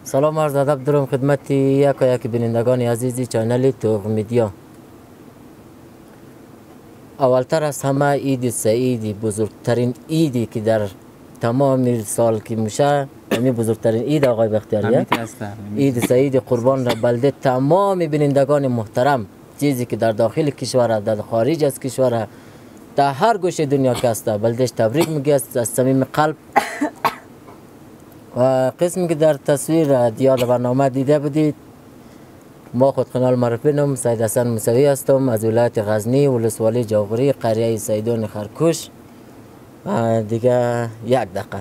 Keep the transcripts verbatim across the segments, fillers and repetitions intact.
سلام عرض ادب دارم خدمت یک و یک بینندگان عزیزی چینل توغ میدیا. اولتر از همه عید سعید، بزرگترین عیدی که در تمام سال که میشه، همین بزرگترین عید آقای بختیاریه. عید سعید قربان را بلده تمام بینندگان محترم، چیزی که در داخل کشور، در خارج از کشور، در هر گوشه دنیا که است، بلدش تبریک میگه از صمیم قلب. و قسمی که در تصویر دیار برنامه دیده بودید، ما خود خنال معرفی نام سید حسن موسوی هستم از ولایت غزنی، ولسوالی جاغوری، قریه سیدون خرکوش. دیگه یک دقیقه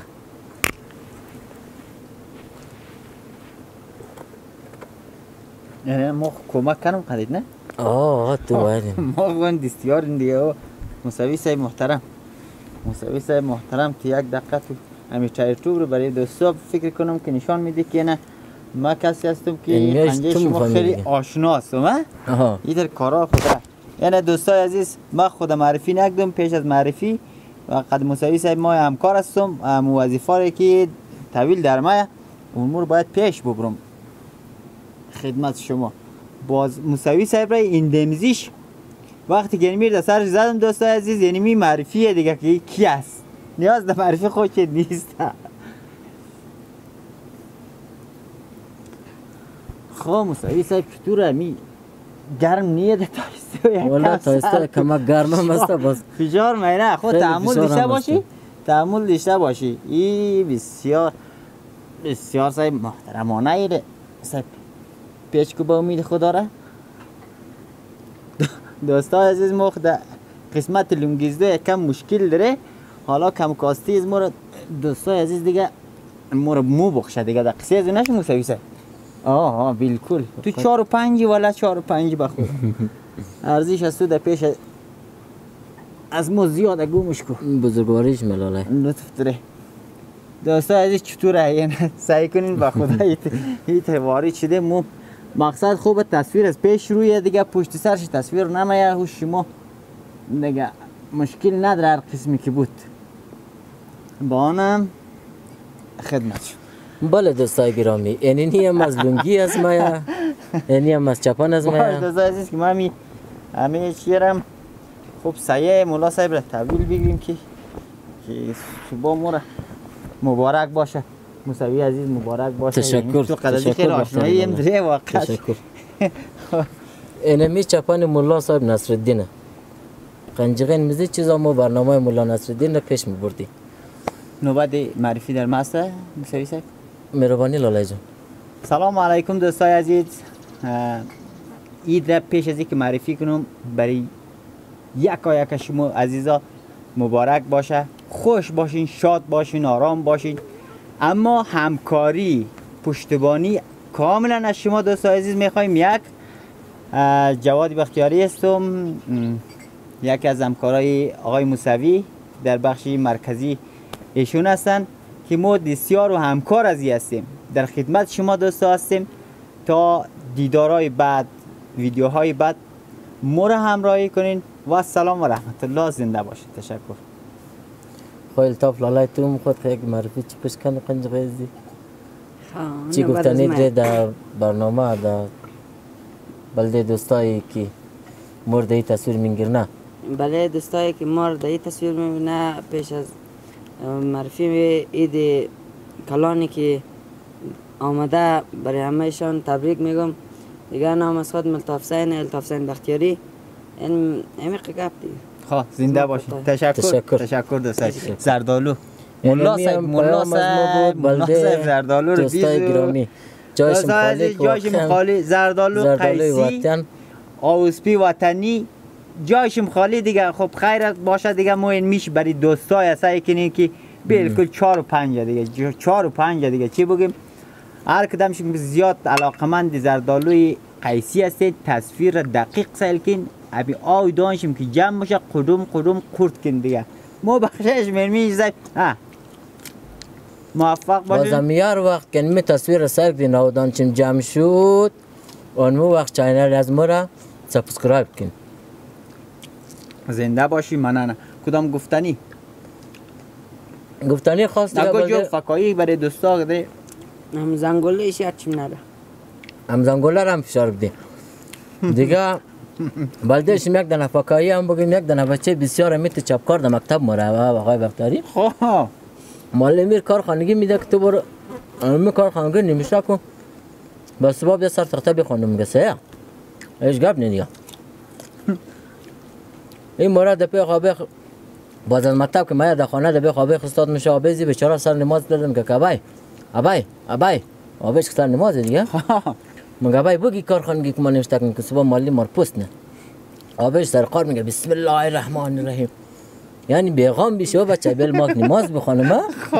یعنی ما کمک کنم قدید نه؟ آه تو باید ما گوان دستیار دیگه موسوی صاحب محترم موسوی صاحب محترم تی یک دقیقه تو همین یوتیوب رو برای دوستا فکر کنم که نشان میده که نه ما کسی هستم که پنجه شما خیلی آشناست ها؟ ایدر کارا خدا. یعنی دوستای عزیز، ما خود معرفی نکردم. پیش از معرفی و قد موسوی صاحب ما همکار هستم، هم وظیفه که طویل در ما امور باید پیش ببرم خدمت شما. باز موسوی صاحب را اندمیزیش وقتی که میرد سرش زدم دوستای عزیز، یعنی می معرفیه دیگه که کی است، نیاز به معرفی خود نیست. خب موسوی صاحب چطوره؟ می گرم نیه ده تایسته؟ والا تایسته کمک گرم هم است. باز فشار میره. خود تحمل داشته باشی، تحمل داشته باشی. ای بسیار بسیار صاحب محترمانه ایره صاحب. پیچ کو با امید خدا را دوستای عزیز، ما خود قسمت لنگیزده کم مشکل داره. حالا کم کاستی از ما را دوستای عزیز دیگه ما را مو بخشه دیگه. در قصه از نشه موسوی صاحب. آه آه بالکل تو چهار و پنجی ولا چهار و پنجی بخور ارزش از تو در پیش از ما زیاده گومش کو بزرگواریش ملاله لطف داره. دوستای عزیز چطوره؟ یعنی سعی کنین با خدا ایت وارد شده. مو مقصد خوب تصویر از پیش روی دیگه پشت سرش تصویر نمیه. هوش شما دیگه مشکل نداره هر قسمی که بود. با آنم خدمت. بله دوستای گرامی، اینی هم از لنگی از مایا، اینی هم از چپان از مایا. دوستای عزیز که ما همی همه چیرم خوب سایه مولا صاحب را تحویل بگیریم که که صبح ما را مبارک باشه. موسوی عزیز مبارک باشه. تشکر. تو قدردی خیلی آشنایی هم داره واقعا. تشکر. اینمی چپان مولا صاحب نصرالدین قنجقین میزی چیزا ما برنامه مولا نصرالدین را پیش میبردیم. نوبت معرفی در ماسته موسوی صاحب. مهربانی لاله جان. سلام علیکم دوستای عزیز. عید را پیش از اینکه معرفی کنم برای یکا یک شما عزیزا مبارک باشه. خوش باشین، شاد باشین، آرام باشین. اما همکاری، پشتیبانی کاملا از شما دوستای عزیز میخوایم. یک جواد بختیاری هستم، یکی از همکارای آقای موسوی در بخش مرکزی ایشون هستن که ما بسیار و همکار ازی هستیم. در خدمت شما دوستا هستیم تا دیدارهای بعد، ویدیوهای بعد ما را همراهی کنین و سلام و رحمت الله. زنده باشید. تشکر. خیلی تاف لالای تو خود خیلی معرفی چی پیش کنی قنجقه ازی؟ چی گفتنی داره در برنامه در بلده دوستایی که مورد ای تصویر میگیرنه؟ بله دوستایی که مورد ای تصویر میبینه، پیش از معرفی عید کلانی که آمده برای همهشان تبریک میگم. دیگه نام از خود ملتاف حسین الطاف حسین بختیاری. این عمیق گپ دیگه. خب زنده باشید. تشکر. تشکر. تشکر دوستای زردالو. مولا صاحب مولا صاحب مولا صاحب زردالو رو دوستای گرامی جایشم خالی جایشم خالی. زردالو قیسی آوسپی وطنی جایشم خالی دیگه. خب خیرت باشه دیگه. ما این میش برای دوستای اسای کنین که بالکل چهار و پنج دیگه چهار و پنج دیگه چی بگیم. هر کدامش زیاد علاقمند زردالوی قیسی هستید. تصویر دقیق سیل کن. ابی آوی دانشیم که جمع باشه قدوم قدوم قرد کن دیگه. ما بخشش مرمیش زد. ها موفق باشید. بازم یار وقت که می تصویر سر دین و دانشیم جمع شد اون مو وقت چینل از ما را سابسکرایب کن. زنده باشی. منانه. کدام گفتنی؟ گفتنی خواست دیگه بلده فکایی برای دوستا ده هم زنگوله ایش هرچی نره هم زنگوله هم فشار بدیم دیگه بلدهش یک دنه فکایی هم بگیم یک دنه بچه بسیار امیت چپکار در مکتب مره آقای بختیاری خواه معلم کار خانگی میده که تو برو امی کار خانگی نمیشه کن بس سباب یه سر تخته بخونم میگه سه ایش گپ نه دیگه این مرد دپی خوابه باز از مکتب که من در خانه دپی خوابه خستاد میشه آبیزی بیچاره سر نماز دادم که ابای ابای ابای آبیش سر نماز دیگه مگه ابای بگی کار خانگی که من نوشته کنم که صبح مالی مار پست نه آبیش سر کار میگه بسم الله الرحمن الرحیم یعنی بیغام بیشه بچه بیل ماک نماز بخونم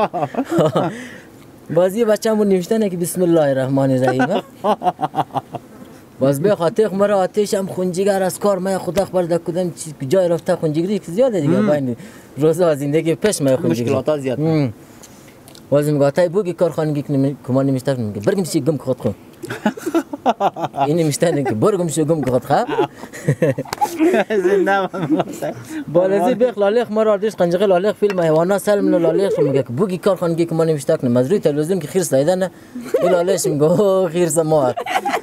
بازی بچه‌مون نوشتنه که بسم الله الرحمن الرحیم باز به خاطر مرا آتش هم خونجیگر از کار من خدا خبر ده کدام جای رفته خونجیگری که زیاده دیگه باین روزا زندگی پیش من خونجیگری مشکلات زیاد باز میگه تای بوگی کارخانگی که کمان نمیشته میگه برگم شی گم خود خون این نمیشته که برگم شی گم خود خو زنده بالازی بخ لالیخ مرا دیش قنجقه لالیخ فیلم حیوانات سلم لالیخ میگه که بوگی کارخانگی که من نمیشته کنم از روی تلویزیون که خیر سایدن این لالیخ میگه خیر سمات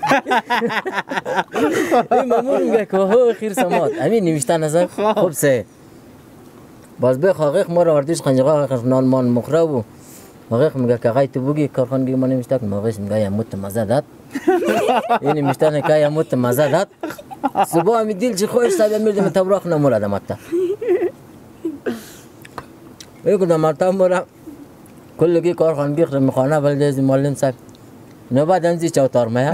این مامور میگه که هو خیر سمات همین نوشتن از خوب سه باز به خاقیق ما را وردیش قنجقه نان مان مخره و خاقیق میگه که آقای تو بگی کارخانگی ما نمیشته کنم آقایش میگه یا مت مزه داد این نمیشتن که یا مت مزه داد صبح همی دیل چی خوش ساید میردم تبراخ نمورد مکتب بگو مکتب مورد کلگی کارخانگی میخوانه بلده معلم صاحب نه بعد انزی چوتار مایا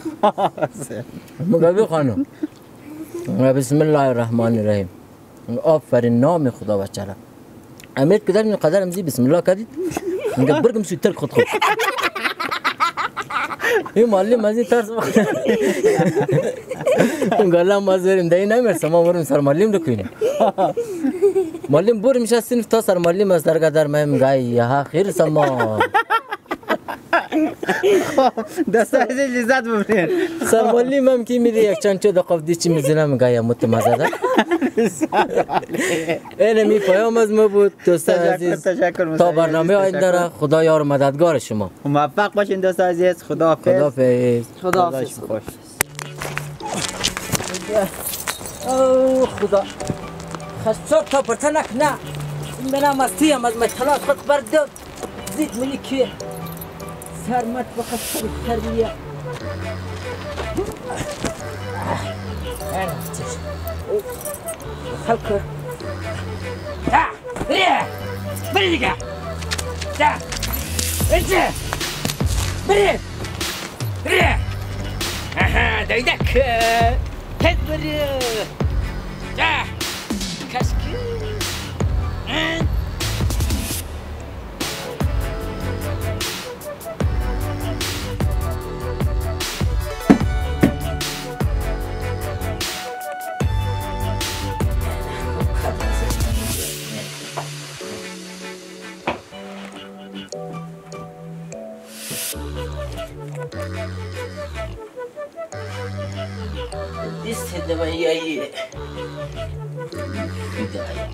مگه خانم بسم الله الرحمن الرحیم آفرین نام خدا بچه را امید کدر من قدر امزی بسم الله کردید میگه برگم سویتر خود خود این معلم از این ترس میگه الله ما زوریم دایی نمیرسه ما برم سر معلم رو کنیم معلم بور میشه سنف تا سر معلم از درگاه در مهم میگه یا خیر سما دسته از لذت ببرین سر معلم هم که میده یک چند چه دقیقه دی چی میزنه میگه یا متمزه ده این می پیام از ما بود دوست عزیز تا برنامه آینده را خدا یار و مددگار شما موفق باشین دوست عزیز خدا حافظ خدا حافظ خدا حافظ او خدا خشت تا پرتنک نه این بنا مستی هم از مطلات خود بردم زید ملکی سرمت بخشت تربیه انا تش خلق تا بريه بريه تا انت بريه بريه اها دايدك كد بريه تا كشكي استهدى ما هي هي بداية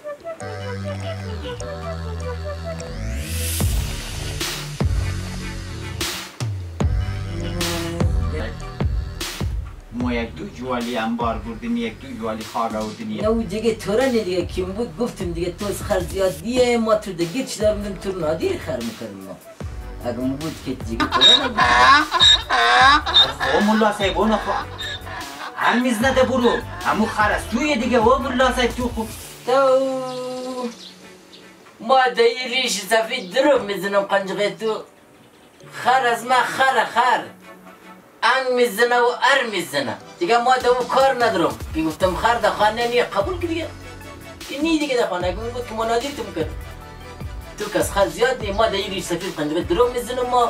ما یک دو جوالی انبار بردیم یک دو جوالی خاگ آوردیم نه دیگه تورا نه دیگه کیم بود گفتم دیگه تو خر زیادیه ما تو دیگه چی دارم من تو نادیر خر میکنیم ما اگه مو بود که دیگه تورا نبود او ملا صاحب اون خو هم میزنده برو همو خر است توی دیگه او ملا صاحب تو خوب تو ما دایی ریش سفید درو میزنم قنجقه تو خر از ما خر خر انگ میزنه و ار میزنه دیگه ما دو کار ندارم که گفتم خر در خانه نیه قبول که دیگه که نی دیگه در خانه اگه بود که منادیر تو میکرد تو کس خر زیاد نی ما دایی ریش سفید قنجقه درو میزنم ما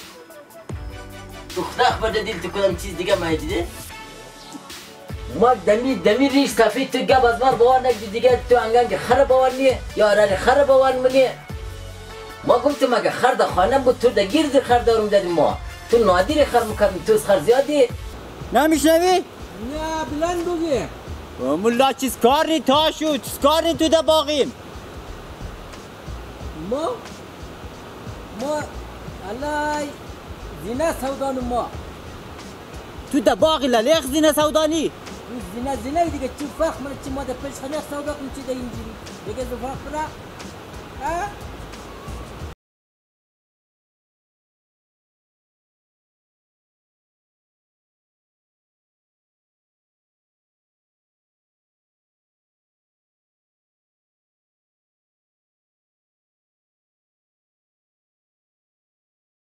تو خدا خبر دیل تو کدام چیز دیگه ما دیده ما دمی دمی ریش سفید تو گب از من باور نگی دیگه تو انگنگ خر باور نیه یا رن خر باور منیه ما گفتم اگه خر در خانه بود تو در گیرد خر دارم دادیم ما تو نادیر خر میکردم تو خر زیادی نمیشنوی؟ نه بلند بگی ملا چیز کار نی تا شو چیز کار نی تو در باقیم ما ما علای زینه سودان ما. تو در باغ للیخ زینه سودانی؟ زینه زینه دیگه چی فخم چی ما در پیش خانه سودا کنیم چی در اینجوری دیگه زفاق برا ها